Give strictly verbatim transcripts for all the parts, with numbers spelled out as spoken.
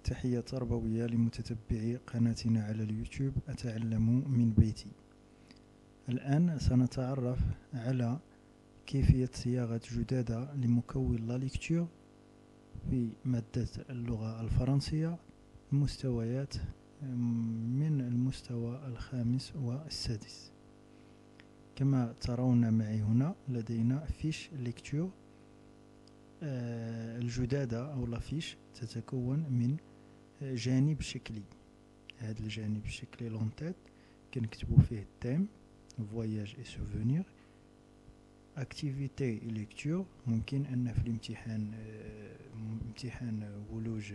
تحية تربوية لمتتبعي قناتنا على اليوتيوب أتعلم من بيتي. الآن سنتعرف على كيفية صياغة جدادة لمكون لا ليكتور في مادة اللغة الفرنسية مستويات من المستوى الخامس والسادس. كما ترون معي هنا لدينا فيش ليكتور. الجدادة أو لافيش تتكون من جانب شكلي. هذا الجانب الشكلي لونتيت كنكتبو فيه التيم فواياج اي سوفونير. اكتيفيتي ليكتور ممكن ان في الامتحان امتحان ولوج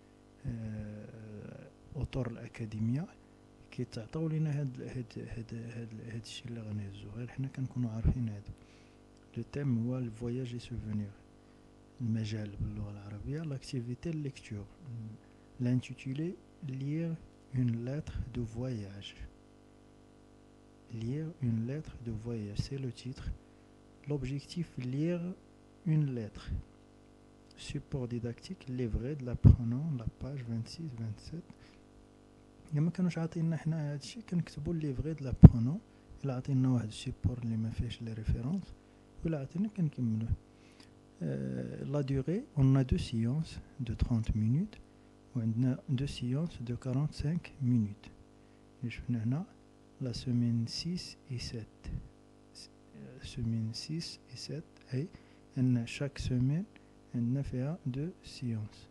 اطر الاكاديميه كيتعطيو لينا هاد هاد هاد هاد هاد الشيء اللي غنهزو، غير حنا كنكونوا عارفين هذا. لو تيم هو الفواياج اي سوفونير، المجال باللغه العربيه. لاكتيفيتي ليكتور l'intitulé lire une lettre de voyage. Lire une lettre de voyage, c'est le titre. L'objectif, lire une lettre. Support didactique, livret de l'apprenant, la page vingt-six vingt-sept. لما كانوش عاطينا حنا هادشي كنكتبو livret de l'apprenant. إلا عطينا واحد السيبور اللي ما فيهش لي ريفيرونس ولا عطينا كنكملوه. La durée, on a deux séances de trente minutes وعندنا deux séances de quarante-cinq minutes. شفنا هنا la semaine six et sept. semaine six et sept أي أن chaque semaine عندنا فيها deux séances.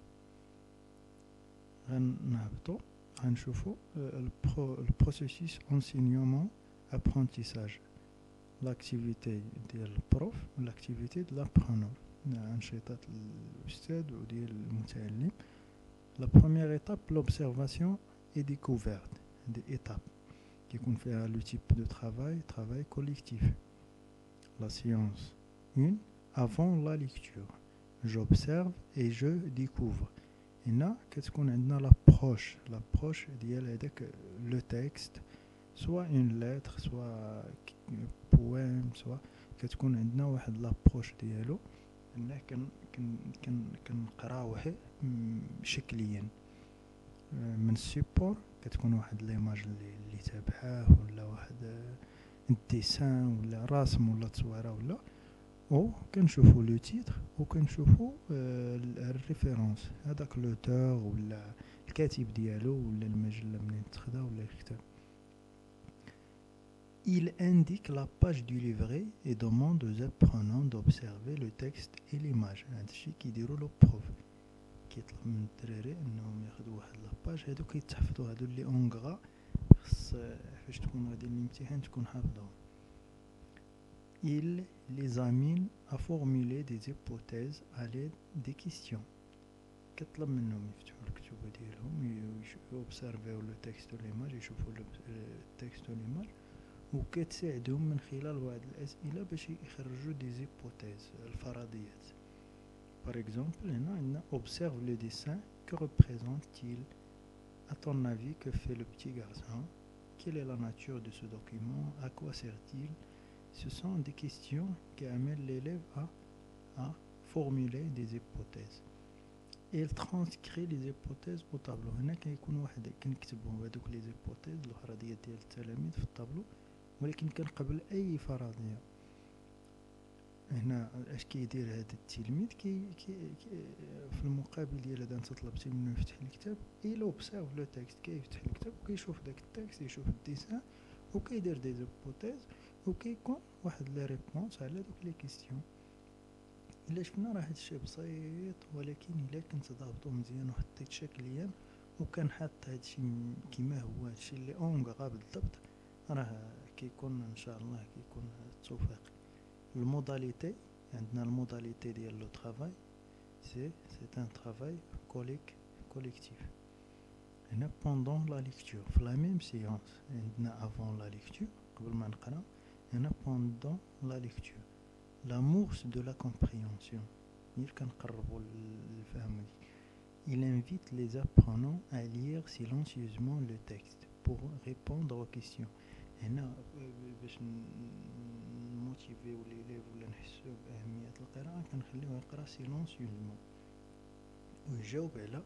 غنهبطو غنشوفو البروسيسوس enseignement apprentissage. l'activité ديال البروف والactivité de l'apprenant، أنشطة الأستاذ وديال المتعلم. La première étape, l'observation et découverte des étapes qui confèrent le type de travail, travail collectif. La séance un, avant la lecture, j'observe et je découvre. Et là, qu'est-ce qu'on a dans l'approche? L'approche d'y le texte, soit une lettre, soit un poème, soit qu'est-ce qu'on a dans l'approche d'y أنه كن كن كن كنقراوه شكليا من السيبور. كتكون واحد ليماج اللي اللي تابعاه ولا واحد الديسان ولا رسم ولا تصويره ولا او كنشوفوا لو تيتر وكنشوفوا الريفيرونس هذاك لوتور ولا الكاتب ديالو ولا المجله منين تاخذها ولا الكتاب. Il indique la page du livret et demande aux apprenants d'observer le texte et l'image. هذا الشيء كيديروا لو بروف، كيطلب من الدراري انهم ياخذوا واحد لاباج. هادو كيتحفظوا، هادو اللي اونغرا خص فاش تكون غادي الامتحان تكون حافظهم. Il les amène à formuler des hypothèses à l'aide des questions. كتطلب منهم يفتحوا الكتوبه ديالهم يوبسيرفيو لو تكست و ليماج، يشوفوا لو تكست و ليماج، وكتساعدهم من خلال واحد الأسئلة باش يخرجوا دي زيبوتيز الفرضيات. Par exemple, هنا عندنا observe le dessin, que représente-t-il? À ton avis, que fait le petit garçon? Quelle est la nature de ce document? À quoi sert-il? Ce sont des questions qui amènent l'élève à, à formuler des hypothèses. Et il transcrit les hypothèses au tableau. هنا كيكون واحد كنكتبوا هذوك لي زيبوتيز الفرضيات ديال التلاميذ في الطابلو، ولكن كان قبل اي فرضيه. هنا اش كيدير هذا التلميذ كي, كي, كي في المقابل ديال هذا انت طلبتي منه يفتح الكتاب، اي لو بسيرف لو تكست كيفتح الكتاب وكيشوف داك التكست، يشوف الديسان وكيدير دي زيبوتيز وكيكون واحد لي ريبونس على دوك لي كيستيون. الا شفنا راه هادشي بسيط، ولكن الا كنت ضابطو مزيان وحطيت شكليا وكان حاط هادشي كيما هو هادشي اللي اونغا بالضبط، راه كيكون ان شاء الله كيكون التوفيق. الموداليتي عندنا الموداليتي ديال لو طرافاي سي سي ان طرافاي كوليك كوليكتيف. هنا بوندون لا ليكتور في لا ميم سيونس عندنا افون لا ليكتور قبل ما نقرا، هنا بوندون لا ليكتور l'amorce de la compréhension. ملي كنقربوا للفهم. Il invite les apprenants à lire silencieusement le texte pour répondre aux questions. هنا باش نموتيفيو ليليف ولا نحسو بأهمية القراءة كنخليوه يقرا سيلونسيوزمون ويجاوب على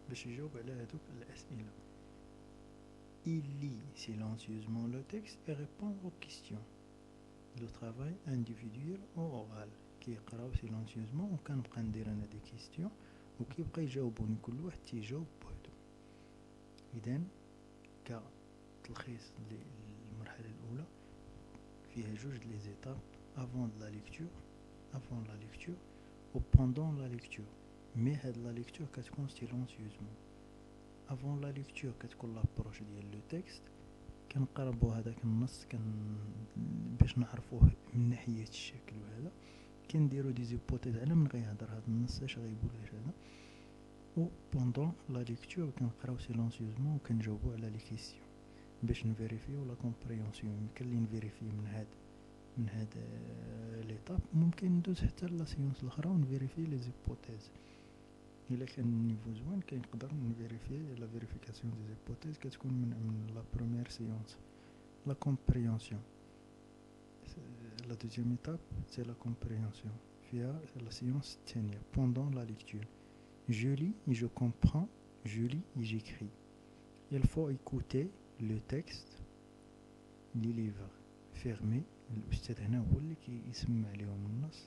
باش يجاوب على هذوك الأسئلة. Il lit silencieusement le texte et répond aux questions. Le travail individuel ou oral. كيقراو silencieusement وكنبقى ندير انا دي كيستيون وكيبقى يجاوبوني كل واحد تيجاوب بوحدو. اذا كتلخيص للمرحله الاولى فيها جوج لي زيتاب avant la lecture avant la lecture ou pendant la lecture. مي هاد لا ليكتور كتكون silencieusement. avant la lecture كتكون لابروش ديال لو تكست، كنقربوا هذاك النص كن باش نعرفوه من ناحيه الشكل، وهذا كنديروا دي زيبوتيز على من غيهضر هذا النص اش غيقول اش هذا. و بوندون لا ليكتور كنقراو سيلونسيوزمون وكنجاوبوا على لي كيسيون باش نفيريفيو لا كومبريونسيون. يمكن لي نفيريفي من هاد من هاد ليطاب، ممكن ندوز حتى لا سيونس الاخرى ونفيريفي لي زيبوتيز. الا كان النيفو زوين كنقدر نفيريفي لا فيريفيكاسيون دي زيبوتيز كتكون من من لا بروميير سيونس. لا كومبريونسيون la deuxième étape, c'est la compréhension. Via la séance tenue pendant la lecture. Je lis et je comprends, je lis et j'écris. Il faut écouter le texte, les livres fermés. الأستاذ هنا هو اللي كيسمع عليهم النص.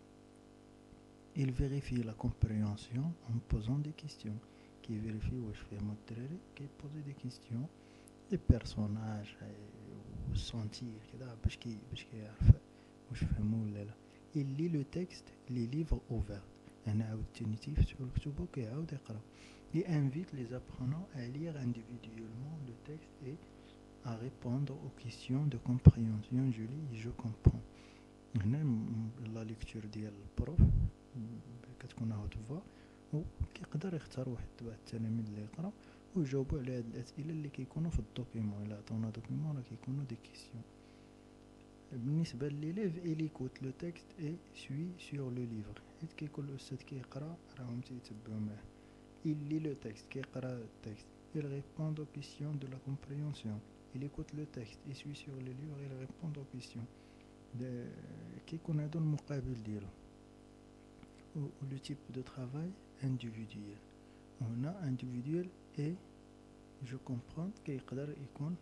Il vérifie la compréhension en posant des questions. Qui vérifie واش فهموا الدراري كي poser des questions. Les personnages والسنتير كذا باش كي باش كيعرف واش فهموا ولا لا. Il lit le texte, les livres ouverts. أنا عاودتني تيفتحوا الكتب وكيعاود يقرا. Il invite les apprenants à lire individuellement le texte et à répondre aux questions de compréhension. Je lis et je comprends. هنا لا ليكتور ديال البروف كتكون هاوت فوا وكيقدر يختار واحد تبع التلاميذ اللي يقرا ويجاوبوا على هاد الاسئله اللي كيكونوا في الدوكيمون. الا عطونا دوكيمون راه كيكونوا دي كيسيون. بالنسبه لليليف إليكوت لو تكست اي سوي سور لو ليفر، حيت كيكون الاستاذ كيقرا راهم تيتبعوا معاه. Il lit le texte كيقرا التكست. Il répond aux questions de la compréhension. Il écoute le texte et suit sur le livre. Il répond aux questions. كيكون هادو المقابل ديالو. لو تيب دو travail individuel. هنا individuel et je comprends كيقدر يكون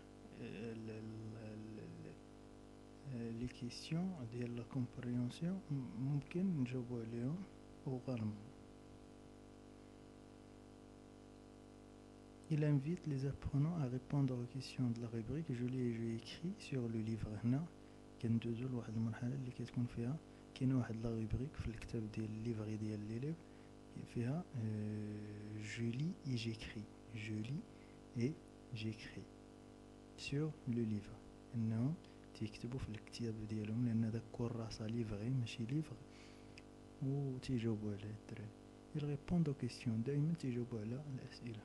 لي كيسيون ديال لا كومبريونسيون ممكن نجاوبوا عليهم اوغالمون. Il invite les apprenants à répondre aux questions de la rubrique Je lis et je écris sur le livre. هنا كندوزو لواحد المرحله اللي كتكون فيها كاينه واحد لا روبريك في الكتاب ديال الليفري ديال ليليف فيها Je lis et j'écris. Je lis et j'écris sur le livre. انهم تيكتبوا في الكتاب ديالهم لان داك كراسه ليفري ماشي ليفر وتيجاوبوا على الدراري. Il répond aux questions. دائما تيجاوبوا على الاسئله.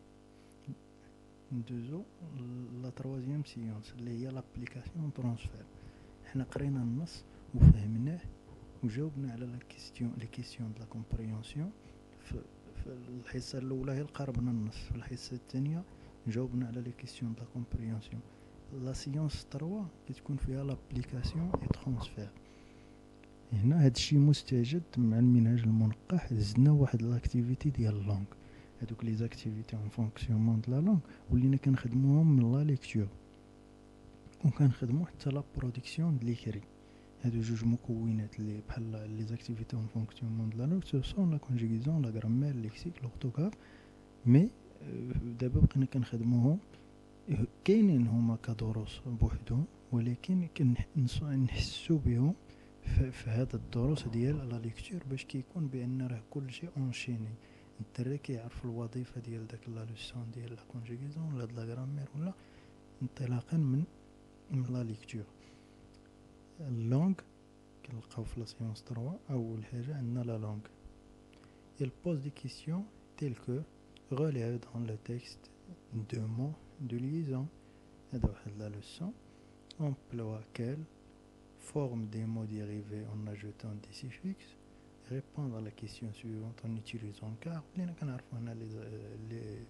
ندوزو لا تروازيام سيونس اللي هي لابليكاسيون ترانسفير. حنا قرينا النص وفهمناه وجاوبنا على لا كيسيون لي كيسيون د لا كومبريونسيون في الحصه الاولى هي قربنا النص، في الحصه الثانيه جاوبنا على لي كيسيون د لا كومبريونسيون. لا سيونس ثلاثة كتكون فيها لابليكاسيون اي ترانسفير. هنا هادشي مستجد مع المنهاج المنقح. زدنا واحد لاكتيفيتي ديال اللونغ. هادوك لي زاكتيفيتي اون فونكسيونمون د لا لونغ ولينا كنخدموهم من لا ليكتور وكنخدمو حتى لا برودكسيون د ليكري. هادو جوج مكونات اللي بحال لي زاكتيفيتي اون فونكسيونمون د لا لونغ سو سون لا كونجيغيزون لا غرامير ليكسيك لورتوغراف. مي دابا بقينا كنخدموهم كاينين هما كدروس بوحدهم ولكن كنحسو بهم في هاد الدروس ديال لا ليكتور باش كيكون بان راه كلشي اونشيني. الدراري كيعرف الوظيفه ديال داك لا لوسون ديال لا كونجيغيزون ولا د لا غرامير ولا انطلاقا من من لا ليكتور. اللونغ كنلقاو في لا سيونس ثلاثة. اول حاجه عندنا لا لونغ. il pose des questions telles que relève dans le texte deux mots de liaison. هذا واحد لا لوسون. emploie quelle forme des mots dérivés en ajoutant des suffixes. répondre à la question suivante en utilisant car. ولينا كنعرفوا هنا لي لي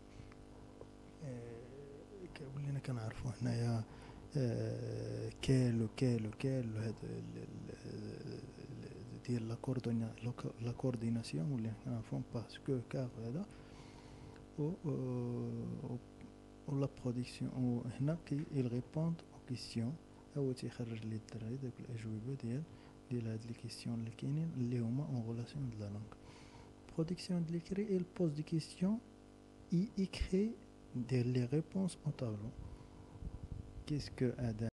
ولينا كنعرفوا هنايا كال وكال وكال هذا ديال لا كوردينا لا كورديناسيون ولينا كنعرفوا باسكو كار هذا. و و لا برودكسيون وهنا كي il répond aux questions هو تيخرج لي الدراري داك الاجوبه ديال ديال هاد لي كيسيون اللي كاينين اللي هما اون غولاسيون د لا لانغ. برودكسيون د l'écrit il pose des questions il écrit des les réponses au tableau. Qu'est-ce que Adam